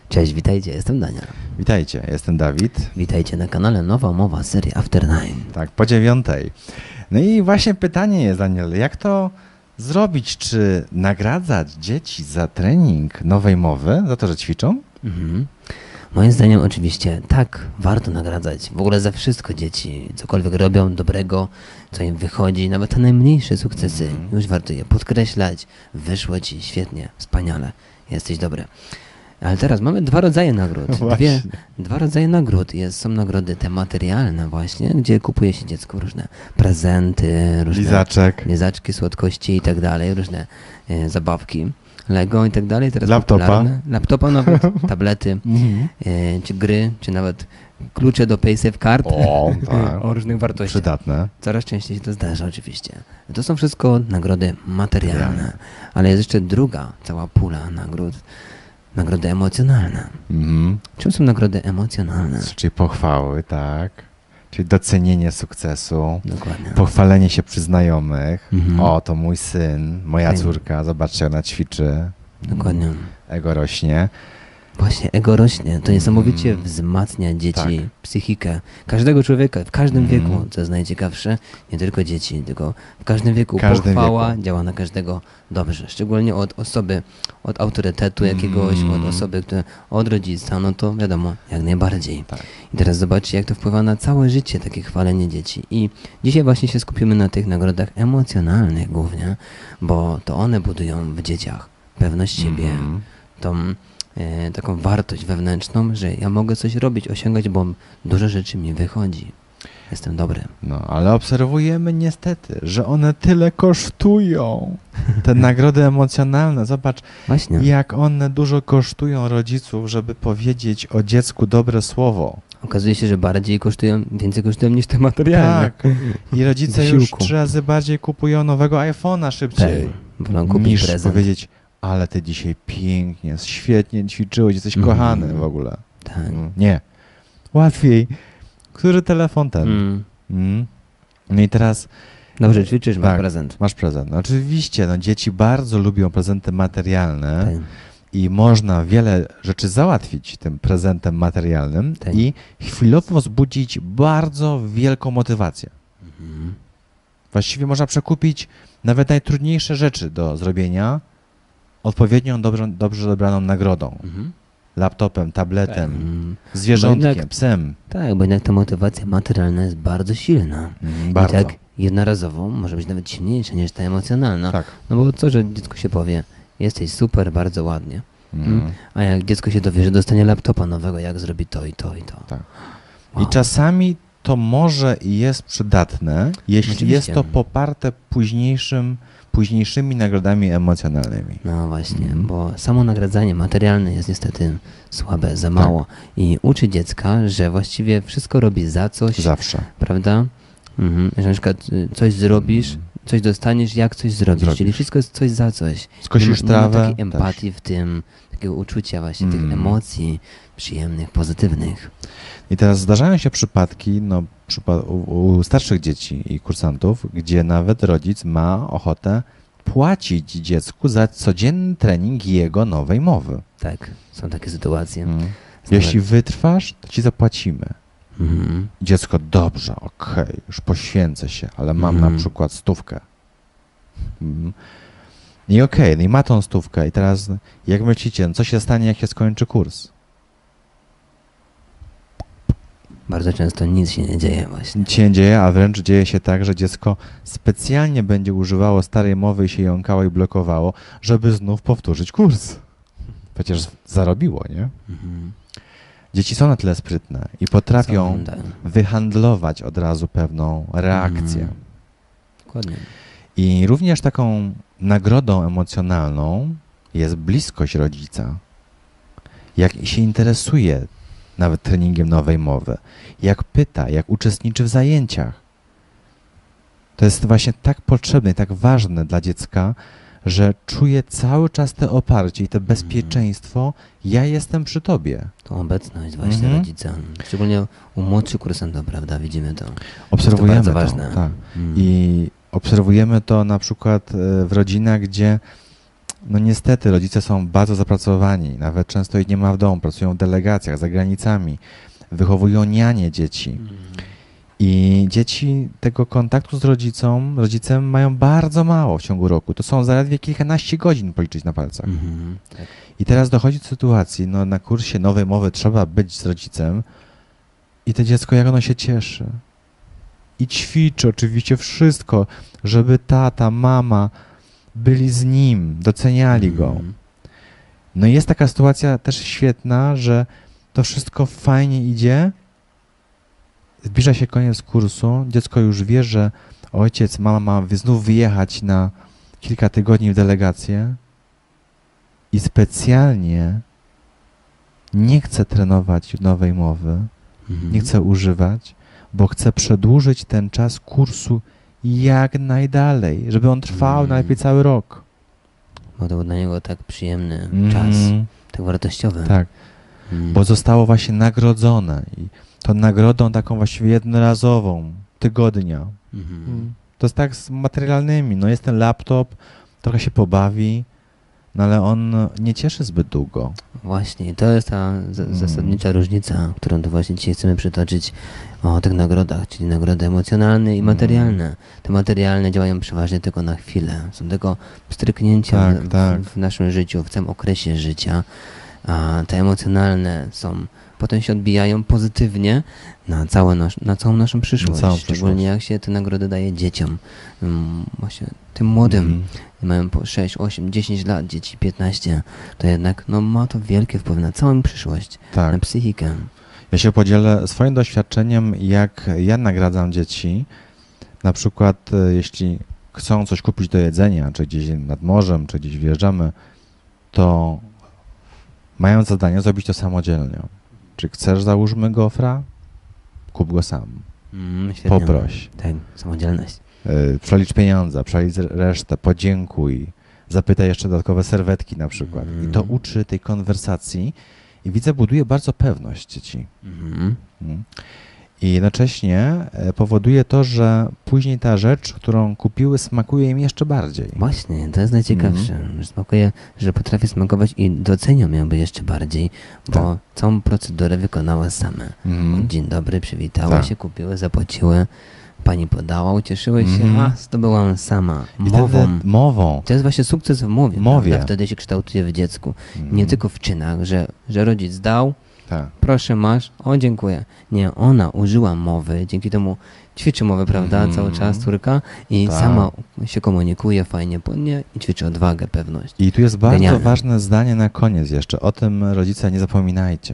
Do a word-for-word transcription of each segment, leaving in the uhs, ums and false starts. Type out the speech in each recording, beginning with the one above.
Cześć, witajcie, jestem Daniel. Witajcie, jestem Dawid. Witajcie na kanale Nowa Mowa serii After Nine. Tak, po dziewiątej. No i właśnie pytanie jest, Daniel, jak to zrobić? Czy nagradzać dzieci za trening nowej mowy, za to, że ćwiczą? Mhm. Moim zdaniem oczywiście tak, warto nagradzać w ogóle za wszystko dzieci, cokolwiek robią dobrego, co im wychodzi, nawet te najmniejsze sukcesy, mm. już warto je podkreślać. Wyszło ci świetnie, wspaniale, jesteś dobry. Ale teraz mamy dwa rodzaje nagród. Dwie, dwa rodzaje nagród. Jest, są nagrody te materialne właśnie, gdzie kupuje się dziecku różne prezenty, różne Lizaczek. lizaczki, słodkości i tak dalej, różne e, zabawki, Lego i tak dalej. Teraz Laptopa. popularne. Laptopa nawet, tablety, e, czy gry, czy nawet klucze do PaySafe Card O, tak. o różnych wartościach. Przydatne. Coraz częściej się to zdarza oczywiście. To są wszystko nagrody materialne, ale jest jeszcze druga cała pula nagród. Nagrody emocjonalne. Mhm. Czym są nagrody emocjonalne? Czyli pochwały, tak. Czyli docenienie sukcesu. Dokładnie. Pochwalenie się przy znajomych. Mhm. O, to mój syn, moja Tak. córka, zobaczcie, ona ćwiczy. Dokładnie. Ego rośnie. Właśnie ego rośnie. To niesamowicie wzmacnia dzieci, Tak. psychikę każdego człowieka, w każdym Mhm. wieku, co jest najciekawsze, nie tylko dzieci, tylko w każdym wieku. każdym Pochwała wieku. działa na każdego dobrze, szczególnie od osoby, od autorytetu jakiegoś, Mm. od osoby, która, od rodzica, no to wiadomo, jak najbardziej. Tak. I teraz zobaczcie, jak to wpływa na całe życie, takie chwalenie dzieci. I dzisiaj właśnie się skupimy na tych nagrodach emocjonalnych głównie, bo to one budują w dzieciach pewność siebie, Mhm. tą e, taką wartość wewnętrzną, że ja mogę coś robić, osiągać, bo dużo rzeczy mi wychodzi. Jestem dobry. No, ale obserwujemy niestety, że one tyle kosztują. Te nagrody emocjonalne, zobacz, Właśnie. jak one dużo kosztują rodziców, żeby powiedzieć o dziecku dobre słowo. Okazuje się, że bardziej kosztują, więcej kosztują niż te materialne. Tak. I rodzice już Wysiłku. trzy razy bardziej kupują nowego iPhone'a szybciej. Tak. Wolą kupić niż prezent. powiedzieć, ale ty dzisiaj pięknie, świetnie ćwiczyłeś, jesteś Mhm. kochany w ogóle. Tak. Mm, Nie. Łatwiej. Który telefon ten? Mm. Mm. No i teraz Dobrze, ćwiczysz, masz Tak. prezent. masz prezent. No oczywiście, no dzieci bardzo lubią prezenty materialne Tak. i można wiele rzeczy załatwić tym prezentem materialnym Tak. i chwilowo wzbudzić bardzo wielką motywację. Mhm. Właściwie można przekupić nawet najtrudniejsze rzeczy do zrobienia odpowiednią, dobrze, dobrze dobraną nagrodą. Mhm. Laptopem, tabletem, Mm. zwierzątkiem, jednak- psem. Tak, bo jednak ta motywacja materialna jest bardzo silna. Mm, I bardzo. tak jednorazowo może być nawet silniejsza niż ta emocjonalna. Tak. No bo co, że dziecko się powie, jesteś super, bardzo ładnie. Mm. A jak dziecko się dowie, że dostanie laptopa nowego, jak zrobi to i to i to. Tak. Wow. I czasami to może i jest przydatne, jeśli Oczywiście. jest to poparte późniejszym, późniejszymi nagrodami emocjonalnymi. No właśnie, Mhm. bo samo nagradzanie materialne jest niestety słabe, za mało. I uczy dziecka, że właściwie wszystko robi za coś, Zawsze. prawda? Mhm. Że na przykład y, coś zrobisz, coś dostaniesz, jak coś zrobisz. Zrobisz. Czyli wszystko jest coś za coś. Skosisz nie, ma- nie ma trawę. takiej empatii w tym, takiego uczucia właśnie, tych Mm. emocji przyjemnych, pozytywnych. I teraz zdarzają się przypadki, no, przypa- u, u starszych dzieci i kursantów, gdzie nawet rodzic ma ochotę płacić dziecku za codzienny trening jego nowej mowy. Tak, są takie sytuacje. Mm. Są Jeśli wytrwasz, to ci zapłacimy. Mhm. Dziecko, dobrze, okej, już poświęcę się, ale mam Mhm. na przykład stówkę. Mhm. I okej, no i ma tą stówkę. I teraz, jak myślicie, no co się stanie, jak się skończy kurs? Bardzo często nic się nie dzieje właśnie. Nic się nie dzieje, a wręcz dzieje się tak, że dziecko specjalnie będzie używało starej mowy i się jąkało i blokowało, żeby znów powtórzyć kurs. Przecież zarobiło, nie? Mhm. Dzieci są na tyle sprytne i potrafią Są, tak. wyhandlować od razu pewną reakcję. Mhm. Dokładnie. I również taką nagrodą emocjonalną jest bliskość rodzica. Jak się interesuje nawet treningiem nowej mowy, jak pyta, jak uczestniczy w zajęciach. To jest właśnie tak potrzebne i tak ważne dla dziecka, że czuje cały czas te oparcie i to bezpieczeństwo, ja jestem przy tobie. Tą obecność właśnie Mhm. rodzica. Szczególnie u młodszych kursantów, prawda? Widzimy to. Obserwujemy bardzo to. ważne. Tak. Mm. I obserwujemy to na przykład e, w rodzinach, gdzie no niestety rodzice są bardzo zapracowani, nawet często ich nie ma w domu, pracują w delegacjach, za granicami, wychowują nianie dzieci. Mhm. I dzieci tego kontaktu z rodzicą, rodzicem mają bardzo mało w ciągu roku. To są zaledwie kilkanaście godzin policzyć na palcach. Mhm. Tak. I teraz dochodzi do sytuacji, no na kursie nowej mowy trzeba być z rodzicem i to dziecko, jak ono się cieszy. I ćwiczy oczywiście wszystko, żeby tata, mama byli z nim, doceniali go. Mhm. No i jest taka sytuacja też świetna, że to wszystko fajnie idzie, zbliża się koniec kursu, dziecko już wie, że ojciec, mama ma wy- znów wyjechać na kilka tygodni w delegację i specjalnie nie chce trenować nowej mowy, Mhm. nie chce używać, bo chce przedłużyć ten czas kursu jak najdalej, żeby on trwał Mhm. najlepiej cały rok. Bo to był dla niego tak przyjemny Mm, czas, tak wartościowy. Tak, Mhm. bo zostało właśnie nagrodzone i tą nagrodą taką właściwie jednorazową, tygodnia. Mhm. To jest tak z materialnymi, no jest ten laptop, trochę się pobawi, no ale on nie cieszy zbyt długo. Właśnie, to jest ta z- Mm. zasadnicza różnica, którą tu właśnie dzisiaj chcemy przytoczyć o tych nagrodach, czyli nagrody emocjonalne i Mm. materialne. Te materialne działają przeważnie tylko na chwilę, są tylko pstryknięcia Tak, w, tak. w naszym życiu, w całym okresie życia, a te emocjonalne są, potem się odbijają pozytywnie na, całe nasz, na całą naszą przyszłość, całą szczególnie przyszłość. jak się te nagrody daje dzieciom, mm, właśnie tym młodym, Mhm. mają po sześć, osiem, dziesięć lat, dzieci piętnaście, to jednak no, ma to wielki wpływ na całą przyszłość, Tak. na psychikę. Ja się podzielę swoim doświadczeniem, jak ja nagradzam dzieci. Na przykład, e, jeśli chcą coś kupić do jedzenia, czy gdzieś nad morzem, czy gdzieś wjeżdżamy, to mają zadanie zrobić to samodzielnie. Czy chcesz, załóżmy gofra? Kup go sam. Mm, świetnie. Poproś. Tak, samodzielność. E, Przelicz pieniądze, przelicz resztę, podziękuj. Zapytaj jeszcze dodatkowe serwetki na przykład. I to Mm. uczy tej konwersacji i widzę, buduje bardzo pewność dzieci. Mhm. Mm. I jednocześnie e, powoduje to, że później ta rzecz, którą kupiły, smakuje im jeszcze bardziej. Właśnie, to jest najciekawsze, Mhm. że smakuje, że potrafi smakować i docenią ją jeszcze bardziej, bo całą procedurę wykonały same. Mhm. Dzień dobry, przywitały Tak. się, kupiły, zapłaciły, pani podała, ucieszyły się, Mhm. a zdobyłam sama, I mową. wtedy mową. To jest właśnie sukces w mowie, Mowie. prawda? Wtedy się kształtuje w dziecku. Mhm. Nie tylko w czynach, że, że rodzic dał, Tak. proszę masz, o dziękuję. Nie, ona użyła mowy, dzięki temu ćwiczy mowę, prawda, Mhm. cały czas córka i Tak. sama się komunikuje fajnie, płynnie i ćwiczy odwagę, pewność. I tu jest bardzo Genialne. ważne zdanie na koniec jeszcze. O tym, rodzice, nie zapominajcie.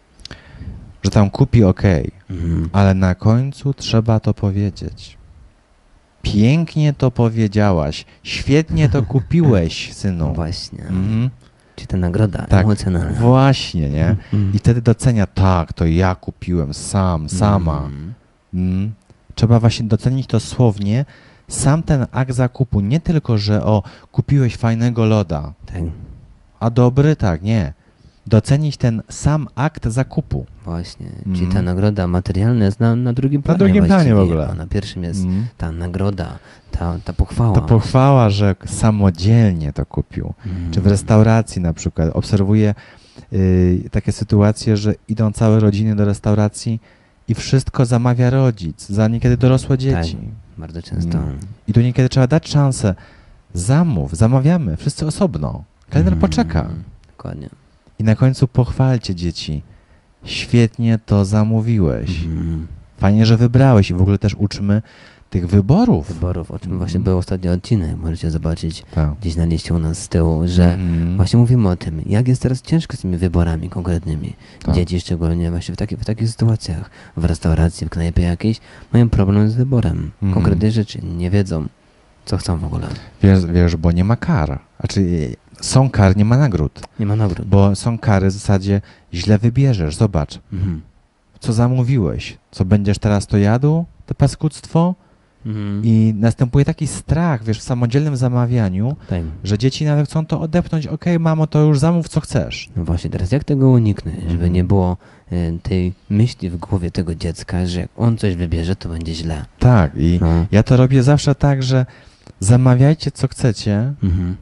Że tam kupi ok, Mhm. ale na końcu trzeba to powiedzieć. Pięknie to powiedziałaś. Świetnie to kupiłeś, No synu. właśnie, Mhm. czy ta nagroda Tak, emocjonalna. właśnie, nie? Mhm. I wtedy docenia, tak, to ja kupiłem sam, sama. Mhm. Mm. Trzeba właśnie docenić to słownie. Sam ten akt zakupu, nie tylko, że o, kupiłeś fajnego loda, Tak, a dobry, tak, nie. Docenić ten sam akt zakupu. właśnie. Mhm. Czyli ta nagroda materialna jest na, na drugim planie drugim planie w właściwie, ogóle. a na pierwszym jest Mm. ta nagroda, ta, ta pochwała. To pochwała, że samodzielnie to kupił. Mhm. Czy w restauracji na przykład obserwuję y, takie sytuacje, że idą całe rodziny do restauracji i wszystko zamawia rodzic, za niekiedy dorosłe dzieci. Bardzo często. Mm. I tu niekiedy trzeba dać szansę. Zamów, zamawiamy, wszyscy osobno. Kelner Mhm. poczeka. Dokładnie. I na końcu pochwalcie dzieci. Świetnie to zamówiłeś. Mhm. Fajnie, że wybrałeś. I w ogóle też uczmy tych wyborów. Wyborów, o czym Mhm. właśnie był ostatni odcinek, możecie zobaczyć Tak. gdzieś na liście u nas z tyłu, że Mhm. właśnie mówimy o tym, jak jest teraz ciężko z tymi wyborami konkretnymi. Tak. Dzieci szczególnie właśnie w, taki, w takich sytuacjach, w restauracji, w knajpie jakiejś, mają problem z wyborem Mhm. konkretnych rzeczy, nie wiedzą, co chcą w ogóle. Wiesz, wiesz, bo nie ma kar. Znaczy, są kar, nie ma nagród. Nie ma nagród. Bo są kary w zasadzie źle wybierzesz. Zobacz, Mhm. co zamówiłeś. Co będziesz teraz to jadł? To paskudztwo? Mhm. I następuje taki strach, wiesz, w samodzielnym zamawianiu, Tak. że dzieci nawet chcą to odepchnąć. Okej, mamo, to już zamów, co chcesz. No właśnie, teraz jak tego uniknąć, żeby Mhm. nie było y, tej myśli w głowie tego dziecka, że jak on coś wybierze, to będzie źle. Tak, i No. ja to robię zawsze tak, że zamawiajcie, co chcecie, Mhm.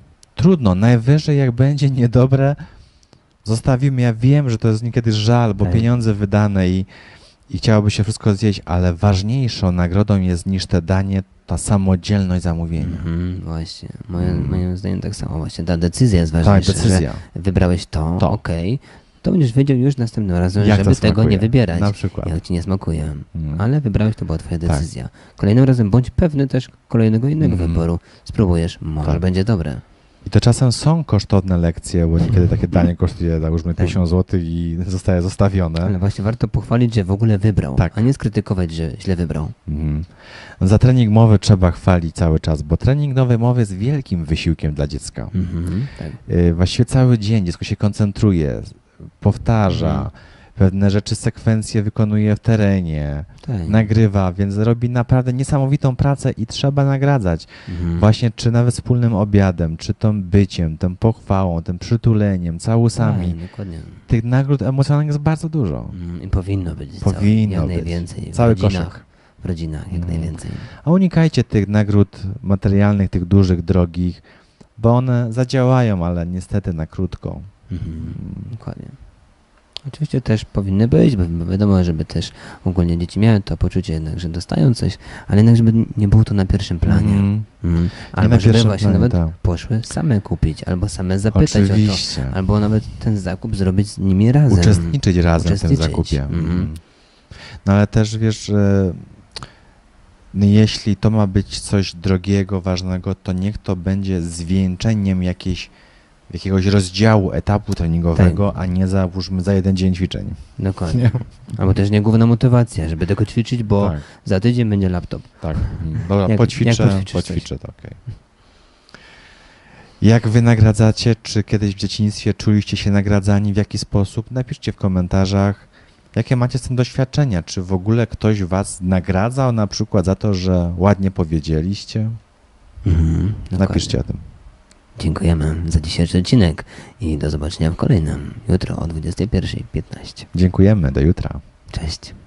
trudno, najwyżej jak będzie niedobre, zostawimy. Ja wiem, że to jest niekiedy żal, bo Tak. pieniądze wydane i, i chciałoby się wszystko zjeść, ale ważniejszą nagrodą jest niż te danie ta samodzielność zamówienia. Mhm, właśnie. Moje, Mm. Moim zdaniem tak samo. Właśnie ta decyzja jest Tak, ważniejsza, decyzja. że wybrałeś to, To. okej, to będziesz wiedział już następnym razem, Jak żeby to tego smakuje? nie wybierać. Na przykład. Jak ci nie smakuje. Mm. Ale wybrałeś, to była twoja Tak. decyzja. Kolejnym razem bądź pewny też kolejnego innego Mhm. wyboru. Spróbujesz, może Tak. będzie dobre. I to czasem są kosztowne lekcje, bo niekiedy takie danie kosztuje, załóżmy, Tak. tysiąc złotych i zostaje zostawione. Ale właśnie warto pochwalić, że w ogóle wybrał, Tak. a nie skrytykować, że źle wybrał. Mhm. Za trening mowy trzeba chwalić cały czas, bo trening nowej mowy jest wielkim wysiłkiem dla dziecka. Mhm, tak. Y, Właściwie cały dzień dziecko się koncentruje, powtarza, Mhm. pewne rzeczy, sekwencje wykonuje w terenie, tak. nagrywa, więc robi naprawdę niesamowitą pracę i trzeba nagradzać. Mhm. Właśnie czy nawet wspólnym obiadem, czy tym byciem, tym pochwałą, tym przytuleniem, całusami. Tak, dokładnie. Tych nagród emocjonalnych jest bardzo dużo. Mhm, I powinno być. Powinno jak być. najwięcej. W Cały rodzinach, koszyk. w rodzinach jak Mhm. najwięcej. A unikajcie tych nagród materialnych, tych dużych, drogich, bo one zadziałają, ale niestety na krótko. Mhm. Dokładnie. Oczywiście też powinny być, bo bo wiadomo, żeby też ogólnie dzieci miały to poczucie jednak, że dostają coś, ale jednak żeby nie było to na pierwszym planie. Mhm. Mm. na Albo żeby pierwszym właśnie planie, nawet tak. poszły same kupić, albo same zapytać o to. Oczywiście. Albo nawet ten zakup zrobić z nimi razem. Uczestniczyć razem w tym Uczestniczyć. zakupie. Mhm. Mhm. No ale też wiesz, że jeśli to ma być coś drogiego, ważnego, to niech to będzie zwieńczeniem jakiejś, jakiegoś rozdziału, etapu treningowego, Tak. a nie załóżmy za jeden dzień ćwiczeń. Dokładnie. Albo też nie główna motywacja, żeby tego ćwiczyć, bo Tak, za tydzień będzie laptop. tak. Mhm. Dobra, Jak- poćwiczę, jak poćwiczysz poćwiczę, to okej. Jak wy nagradzacie? Czy kiedyś w dzieciństwie czuliście się nagradzani? W jaki sposób? Napiszcie w komentarzach. Jakie macie z tym doświadczenia? Czy w ogóle ktoś was nagradzał na przykład za to, że ładnie powiedzieliście? Mhm. Napiszcie o tym. Dziękujemy za dzisiejszy odcinek i do zobaczenia w kolejnym jutro o dwudziestej pierwszej piętnaście. Dziękujemy. Do jutra. Cześć.